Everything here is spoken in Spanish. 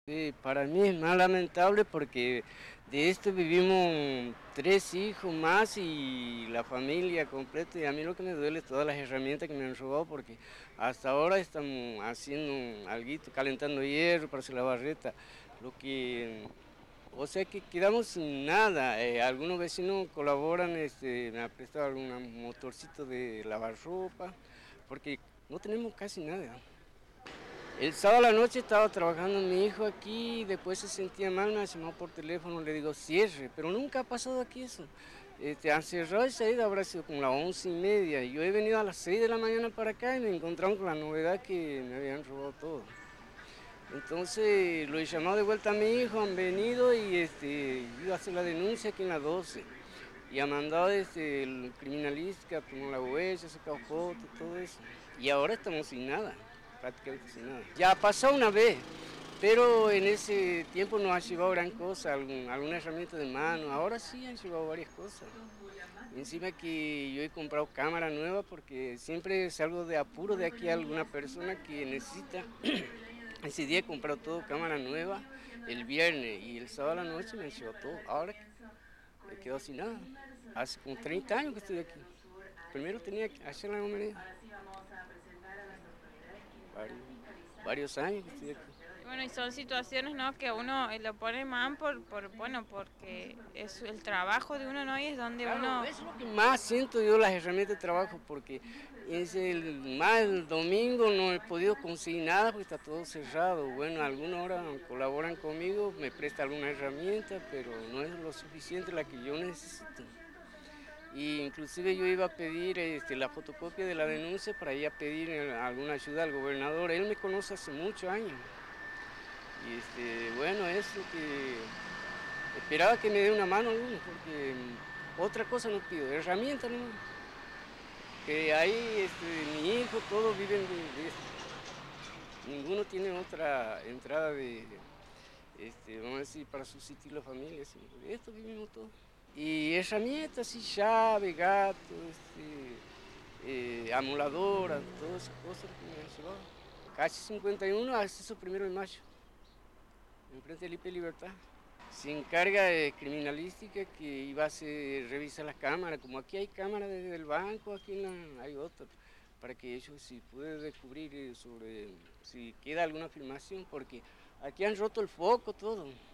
Sí, para mí es más lamentable porque de esto vivimos 3 hijos más y la familia completa, y a mí lo que me duele es todas las herramientas que me han robado porque hasta ahora estamos haciendo alguito, calentando hierro para hacer la barreta, lo que, o sea que quedamos sin nada. Algunos vecinos colaboran, me han prestado algún motorcito de lavar ropa porque no tenemos casi nada. El sábado a la noche estaba trabajando mi hijo aquí, después se sentía mal, me ha llamado por teléfono, le digo cierre, pero nunca ha pasado aquí eso. Han cerrado esa ida, habrá sido como las 11:30, y yo he venido a las 6 de la mañana para acá y me encontraron con la novedad que me habían robado todo. Entonces lo he llamado de vuelta a mi hijo, han venido y iba a hacer la denuncia aquí en la 12. Y ha mandado el criminalista, tomó la huella, sacado fotos, todo eso. Y ahora estamos sin nada, prácticamente sin nada. Ya pasó una vez, pero en ese tiempo no ha llevado gran cosa, alguna herramienta de mano. Ahora sí han llevado varias cosas. Encima que yo he comprado cámara nueva porque siempre salgo de apuro de aquí a alguna persona que necesita. Ese día he comprado todo cámara nueva el viernes y el sábado a la noche me han llevado todo. Ahora he quedado sin nada. Hace como 30 años que estoy aquí. Primero tenía que hacer la humanidad. Varios, varios años que estoy aquí. Bueno, y son situaciones, ¿no? Que uno lo pone mal bueno, porque es el trabajo de uno, ¿no? Y es donde Claro, uno. es lo que más siento yo las herramientas de trabajo, porque más el domingo no he podido conseguir nada porque está todo cerrado. Bueno, alguna hora colaboran conmigo, me prestan alguna herramienta, pero no es lo suficiente la que yo necesito. Y inclusive yo iba a pedir la fotocopia de la denuncia para ir a pedir alguna ayuda al gobernador. Él me conoce hace muchos años. Y bueno, es lo que esperaba, que me dé una mano alguno, porque otra cosa no pido, herramientas no. Que ahí mi hijo, todos viven de esto. Ninguno tiene otra entrada vamos a decir, para subsistir la familia, sino de esto vivimos todos. Y herramientas, sí, llave, gato, amoladora, todas esas cosas que me han llevado. Calle 51, acceso 1 de Mayo, enfrente del IP Libertad. Se encarga de criminalística que iba a revisar las cámaras, como aquí hay cámaras desde el banco, aquí hay otra, para que ellos si pueden descubrir sobre si queda alguna filmación, porque aquí han roto el foco todo.